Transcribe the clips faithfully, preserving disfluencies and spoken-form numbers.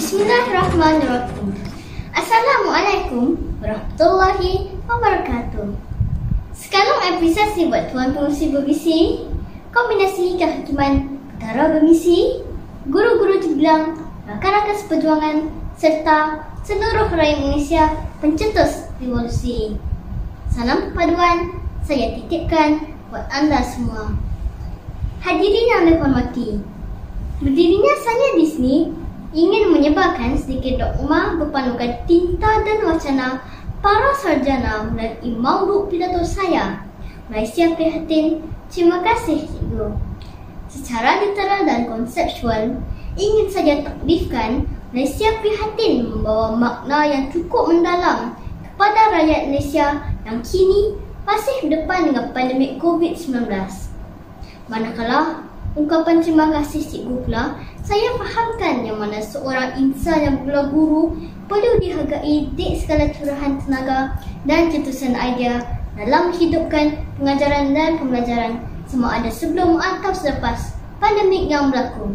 Bismillahirrahmanirrahim. Assalamualaikum warahmatullahi wabarakatuh. Sekarang episode buat Tuan Pengurusi Bermisi, kombinasi kehakiman Perkara Bermisi, guru-guru dibilang, rakan-rakan seperjuangan, serta seluruh rakyat Malaysia pencetus revolusi. Salam perpaduan saya titipkan buat anda semua. Hadirin yang dihormati, berdirinya Saya di sini ingin menyebarkan sedikit doa berpandukan tinta dan wacana para sarjana melalui maudu pidato saya. Malaysia prihatin, terima kasih cikgu. Secara literal dan konseptual, ingin saja taklifkan Malaysia prihatin membawa makna yang cukup mendalam kepada rakyat Malaysia yang kini masih berdepan dengan pandemik covid sembilan belas. Manakala ungkapan terima kasih cikgu pula, saya fahamkan yang mana seorang insan yang bergelar guru perlu dihargai di segala curahan tenaga dan cetusan idea dalam menghidupkan pengajaran dan pembelajaran sama ada sebelum atau selepas pandemik yang berlaku.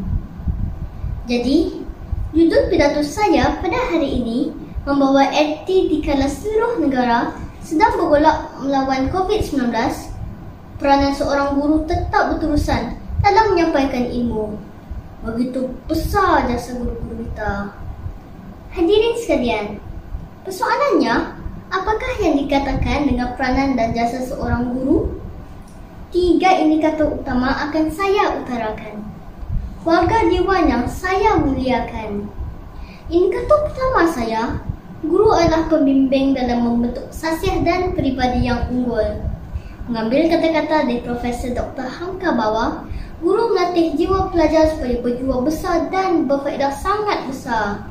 Jadi, judul pidato saya pada hari ini membawa erti dikala seluruh negara sedang bergolak melawan covid sembilan belas, peranan seorang guru tetap berterusan dalam menyampaikan ilmu. Begitu besar jasa guru-guru kita. Hadirin sekalian, persoalannya, apakah yang dikatakan dengan peranan dan jasa seorang guru? Tiga indikator utama akan saya utarakan. Warga dewan yang saya muliakan. Indikator pertama saya, guru adalah pembimbing dalam membentuk sasiah dan peribadi yang unggul. Mengambil kata-kata dari Profesor Doktor Hamka Bawah, guru melatih jiwa pelajar supaya berjiwa besar dan berfaedah sangat besar.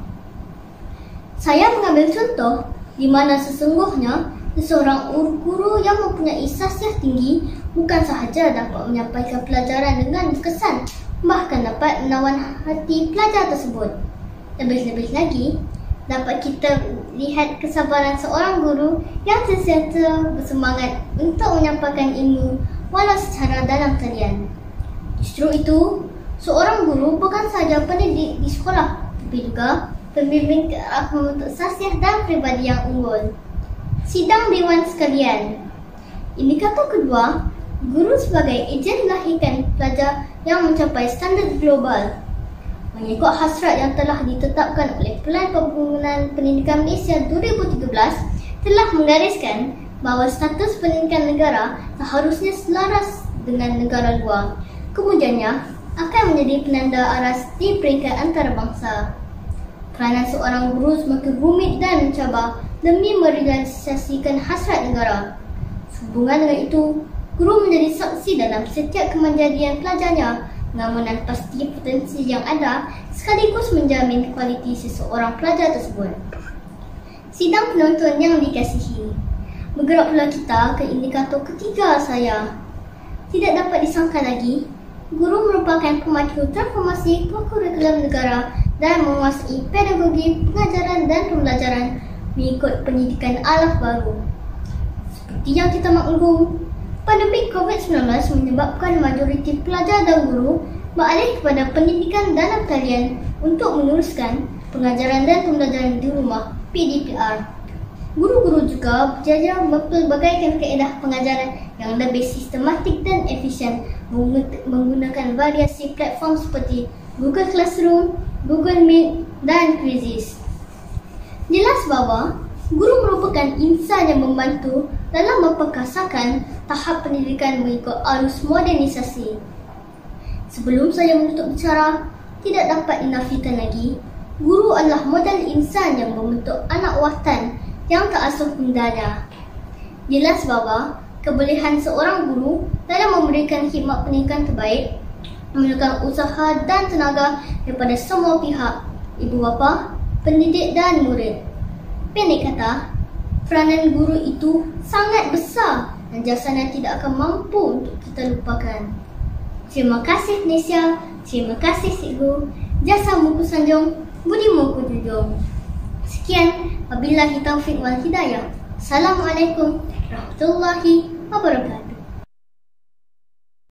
Saya mengambil contoh di mana sesungguhnya seseorang guru yang mempunyai sasiah tinggi bukan sahaja dapat menyampaikan pelajaran dengan kesan, bahkan dapat menawan hati pelajar tersebut. Lebih-lebih lagi, dapat kita lihat kesabaran seorang guru yang sentiasa bersemangat untuk menyampaikan ilmu walau secara dalam talian. Justru itu, seorang guru bukan sahaja pendidik di sekolah, tapi juga pembimbing ke arah membentuk sasiah dan peribadi yang unggul. Sidang dewan sekalian, indikator kedua, guru sebagai ejen melahirkan pelajar yang mencapai standard global. Mengikut hasrat yang telah ditetapkan oleh Pelan Pembangunan Pendidikan Malaysia dua ribu tiga belas telah menggariskan bahawa status pendidikan negara seharusnya selaras dengan negara luar. Kemudiannya akan menjadi penanda aras di peringkat antarabangsa. Peranan seorang guru semakin rumit dan mencabar demi merealisasikan hasrat negara. Sehubungan dengan itu, guru menjadi saksi dalam setiap kemandirian pelajarnya dengan pasti potensi yang ada sekaligus menjamin kualiti seseorang pelajar tersebut. Sidang penonton yang dikasihi, bergerak pula kita ke indikator ketiga saya. Tidak dapat disangka lagi, guru merupakan pemacu transformasi kurikulum negara dan menguasai pedagogi pengajaran dan pembelajaran mengikut pendidikan ala baru. Seperti yang kita maklum, pandemik covid sembilan belas menyebabkan majoriti pelajar dan guru beralih kepada pendidikan dalam talian untuk meneruskan pengajaran dan pembelajaran di rumah P D P R. Guru-guru juga berjaya mempelbagaikan kaedah pengajaran yang lebih sistematik dan efisien menggunakan variasi platform seperti Google Classroom, Google Meet dan Quizzes. Jelas bahawa guru merupakan insan yang membantu dalam memperkasakan tahap pendidikan mengikut arus modernisasi. Sebelum saya menutup bicara, tidak dapat dinafikan lagi, guru adalah modal insan yang membentuk anak watan yang terasuh mudanya. Jelas bahawa kebolehan seorang guru dalam memberikan khidmat pendidikan terbaik memerlukan usaha dan tenaga daripada semua pihak, ibu bapa, pendidik dan murid. Pendek kata, peranan guru itu sangat besar dan jasanya tidak akan mampu untuk kita lupakan. Terima kasih Malaysia, terima kasih cikgu, jasa muku sanjung, budi muku junjung. Sekian, wabillahi taufiq wal hidayah. Assalamualaikum warahmatullahi wabarakatuh.